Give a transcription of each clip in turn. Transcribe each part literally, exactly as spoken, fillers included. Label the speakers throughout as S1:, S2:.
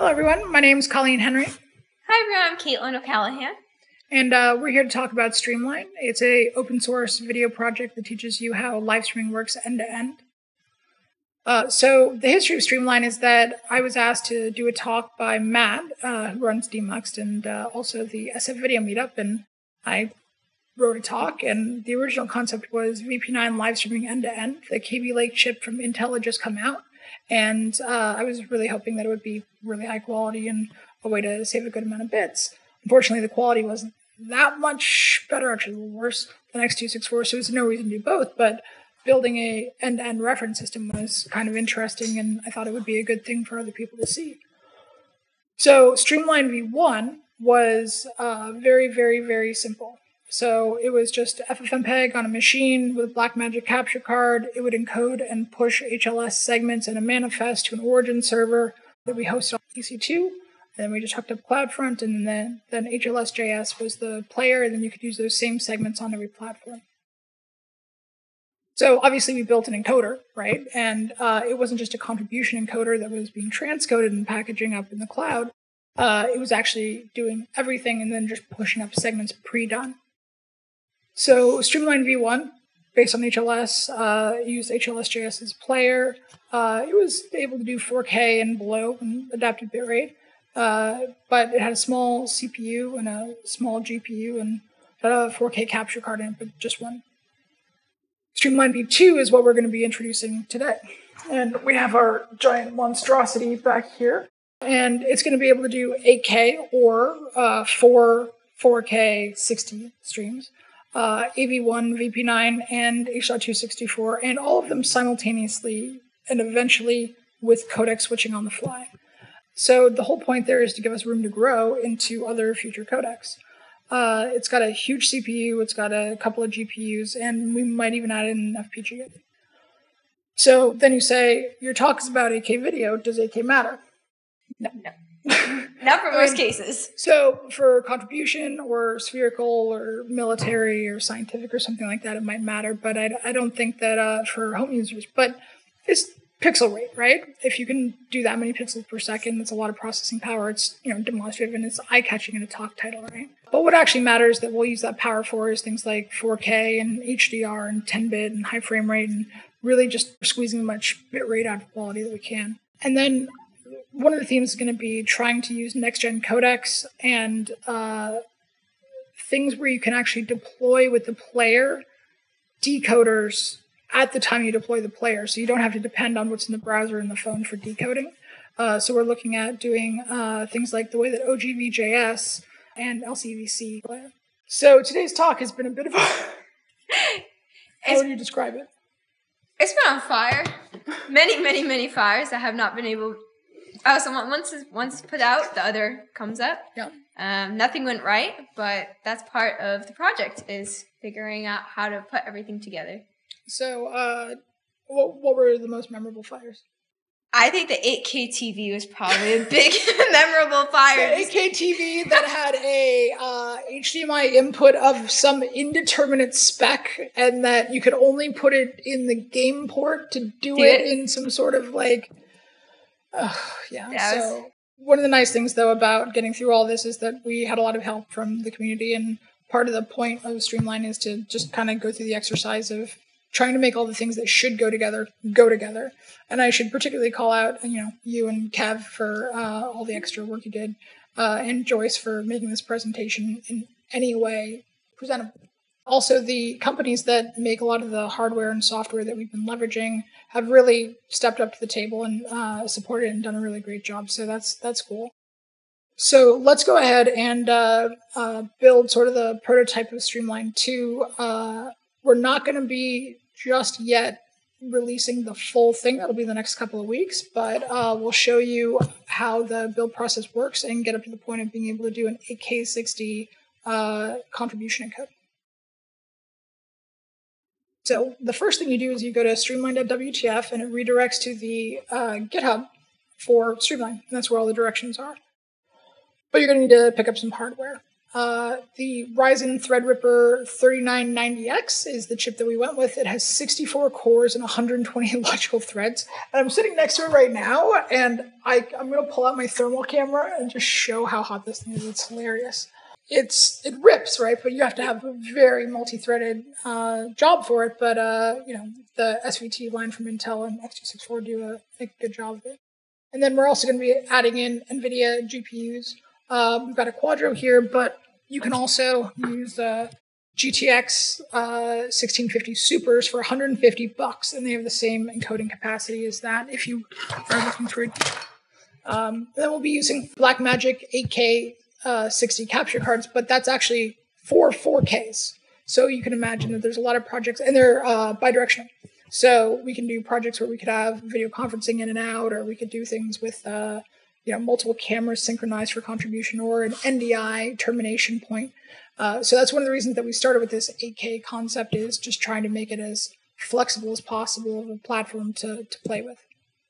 S1: everyone. My name is Colleen Henry.
S2: Hi, everyone. I'm Caitlin O'Callaghan.
S1: And uh, we're here to talk about Streamline. It's a open source video project that teaches you how live streaming works end to end. Uh, so the history of Streamline is that I was asked to do a talk by Matt, uh, who runs Demuxed, and uh, also the S F Video Meetup, and I wrote a talk, and the original concept was V P nine live streaming end to end. The K V Lake chip from Intel had just come out, and uh, I was really hoping that it would be really high quality and a way to save a good amount of bits. Unfortunately, the quality wasn't that much better, actually a little worse than X two sixty-four, so there's no reason to do both, but building a end-to-end reference system was kind of interesting, and I thought it would be a good thing for other people to see. So Streamline V one was uh, very, very, very simple. So it was just F F mpeg on a machine with a Blackmagic capture card. It would encode and push H L S segments in a manifest to an origin server that we hosted on E C two. And then we just hooked up CloudFront, and then, then H L S J S was the player, and then you could use those same segments on every platform. So obviously we built an encoder, right? And uh, it wasn't just a contribution encoder that was being transcoded and packaging up in the cloud. Uh, it was actually doing everything and then just pushing up segments pre-done. So Streamline V one, based on H L S, uh, used H L S J S as player. Uh, it was able to do four K and below and adaptive bitrate, uh, but it had a small C P U and a small G P U and had a four K capture card in it, but just one. Streamline V two is what we're going to be introducing today. And we have our giant monstrosity back here. And it's going to be able to do eight K or uh, four 4K sixty streams. Uh, A V one, V P nine, and H two sixty-four, and all of them simultaneously and eventually with codec switching on the fly. So the whole point there is to give us room to grow into other future codecs. Uh, it's got a huge C P U, it's got a couple of G P Us, and we might even add in an F P G A. So then you say, your talk is about eight K video, does eight K matter? No.
S2: No. Not for most
S1: um,
S2: cases.
S1: So for contribution or spherical or military or scientific or something like that, it might matter, but I, I don't think that uh, for home users. But it's pixel rate, right? If you can do that many pixels per second, that's a lot of processing power. It's, you know, demonstrative and it's eye-catching in a talk title, right? But what actually matters that we'll use that power for is things like four K and H D R and ten bit and high frame rate and really just squeezing as much bit rate out of quality that we can. And then one of the themes is going to be trying to use next-gen codecs and uh, things where you can actually deploy with the player decoders at the time you deploy the player, so you don't have to depend on what's in the browser and the phone for decoding. Uh, so we're looking at doing uh, things like the way that O G V J S and L C V C play. So today's talk has been a bit of a... How would you describe it?
S2: It's been on fire. Many, many, many fires that have not been able... Oh, so once it's, once it's put out, the other comes up.
S1: Yeah.
S2: Um, nothing went right, but that's part of the project, is figuring out how to put everything together.
S1: So, uh, what, what were the most memorable fires?
S2: I think the eight K T V was probably a big memorable fire.
S1: The eight K T V that had a uh, H D M I input of some indeterminate spec, and that you could only put it in the game port to do, do it, it in some sort of like... Uh, yeah,
S2: yeah
S1: so
S2: was...
S1: one of the nice things, though, about getting through all this is that we had a lot of help from the community, and part of the point of Streamline is to just kind of go through the exercise of trying to make all the things that should go together, go together. And I should particularly call out, you know, you and Kev for uh, all the extra work you did, uh, and Joyce for making this presentation in any way presentable. Also, the companies that make a lot of the hardware and software that we've been leveraging have really stepped up to the table and uh, supported and done a really great job. So that's that's cool. So let's go ahead and uh, uh, build sort of the prototype of Streamline two. Uh, we're not going to be just yet releasing the full thing. That'll be the next couple of weeks, but uh, we'll show you how the build process works and get up to the point of being able to do an eight K sixty uh, contribution encode. So the first thing you do is you go to streamline dot W T F and it redirects to the uh, GitHub for Streamline. And that's where all the directions are. But you're going to need to pick up some hardware. Uh, the Ryzen Threadripper thirty-nine ninety X is the chip that we went with. It has sixty-four cores and one hundred twenty logical threads. And I'm sitting next to it right now, and I, I'm going to pull out my thermal camera and just show how hot this thing is. It's hilarious. It's It rips, right? But you have to have a very multi-threaded uh, job for it. But, uh, you know, the S V T line from Intel and X two sixty-four do a, a good job of it. And then we're also going to be adding in NVIDIA G P Us. Uh, we've got a Quadro here, but you can also use uh, G T X uh, sixteen fifty Supers for one hundred fifty bucks, and they have the same encoding capacity as that if you are looking for it. Um, then we'll be using Blackmagic eight K uh, sixty capture cards, but that's actually for four Ks. So you can imagine that there's a lot of projects, and they're uh, bidirectional. So we can do projects where we could have video conferencing in and out, or we could do things with uh, you know, multiple cameras synchronized for contribution, or an N D I termination point. Uh, so that's one of the reasons that we started with this eight K concept, is just trying to make it as flexible as possible of a platform to, to play with.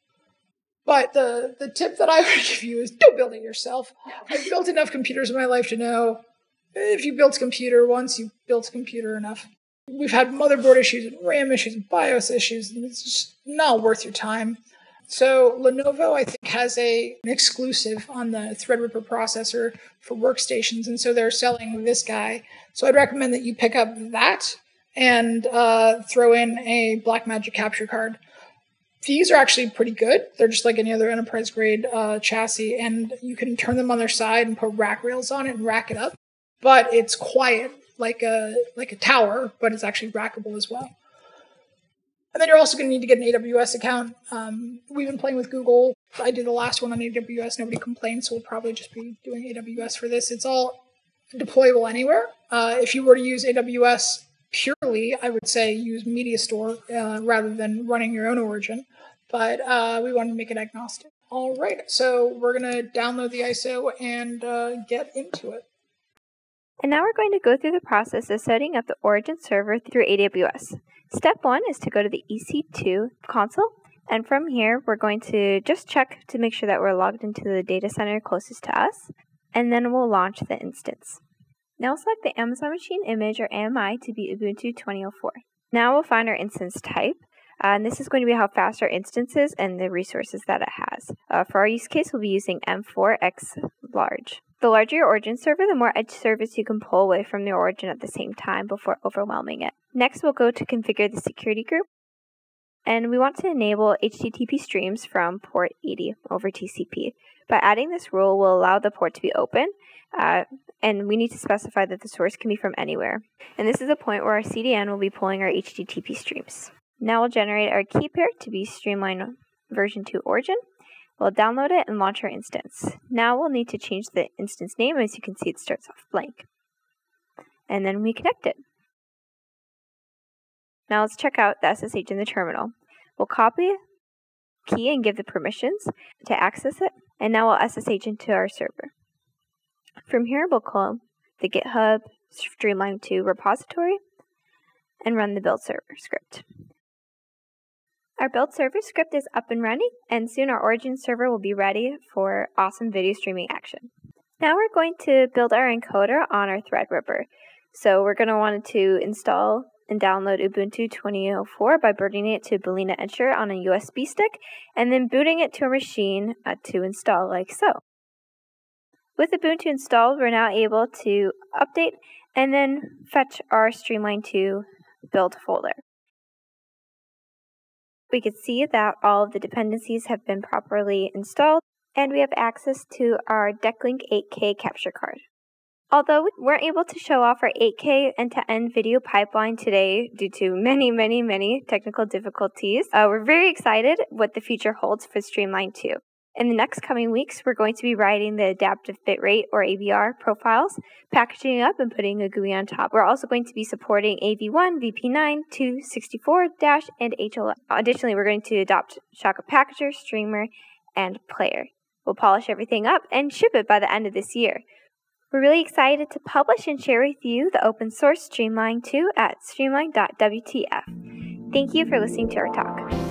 S1: But the, the tip that I would give you is don't build it yourself. I've built enough computers in my life to know if you built a computer once, you've built a computer enough. We've had motherboard issues and RAM issues and BIOS issues, and it's just not worth your time. So Lenovo, I think, has a, an exclusive on the Threadripper processor for workstations, and so they're selling this guy. So I'd recommend that you pick up that and uh, throw in a Blackmagic capture card. These are actually pretty good. They're just like any other enterprise-grade uh, chassis, and you can turn them on their side and put rack rails on it and rack it up. But it's quiet, like a like a tower, but it's actually rackable as well. And then you're also going to need to get an A W S account. Um, we've been playing with Google. I did the last one on A W S. Nobody complained, so we'll probably just be doing A W S for this. It's all deployable anywhere. Uh, if you were to use A W S purely, I would say use MediaStore uh, rather than running your own origin. But uh, we wanted to make it agnostic. All right, so we're going to download the I S O and uh, get into it.
S3: And now we're going to go through the process of setting up the origin server through A W S. Step one is to go to the E C two console, and from here we're going to just check to make sure that we're logged into the data center closest to us, and then we'll launch the instance. Now we'll select the Amazon Machine Image, or A M I, to be Ubuntu twenty oh four. Now we'll find our instance type, uh, and this is going to be how fast our instance is and the resources that it has. Uh, for our use case, we'll be using M four X large. The larger your origin server, the more edge service you can pull away from your origin at the same time before overwhelming it. Next, we'll go to configure the security group, and we want to enable H T T P streams from port eighty over T C P. By adding this rule, we'll allow the port to be open, uh, and we need to specify that the source can be from anywhere. And this is the point where our C D N will be pulling our H T T P streams. Now we'll generate our key pair to be Streamline version two origin. We'll download it and launch our instance. Now we'll need to change the instance name. As you can see, it starts off blank. And then we connect it. Now let's check out the S S H in the terminal. We'll copy key and give the permissions to access it, and now we'll S S H into our server. From here, we'll call the GitHub Streamline two repository and run the build server script. Our build server script is up and running, and soon our origin server will be ready for awesome video streaming action. Now we're going to build our encoder on our Threadripper. So we're going to want to install and download Ubuntu twenty oh four by burning it to Balena Ensure on a U S B stick, and then booting it to a machine uh, to install like so. With Ubuntu installed, we're now able to update and then fetch our Streamline two build folder. We can see that all of the dependencies have been properly installed, and we have access to our DeckLink eight K capture card. Although we weren't able to show off our eight K end-to-end video pipeline today due to many, many, many technical difficulties, uh, we're very excited what the future holds for Streamline two. In the next coming weeks, we're going to be writing the adaptive bitrate, or A V R, profiles, packaging up and putting a G U I on top. We're also going to be supporting A V one, V P nine, two sixty-four dash, and H L M. Additionally, we're going to adopt Shaka Packager, Streamer, and Player. We'll polish everything up and ship it by the end of this year. We're really excited to publish and share with you the open source Streamline two at streamline dot W T F. Thank you for listening to our talk.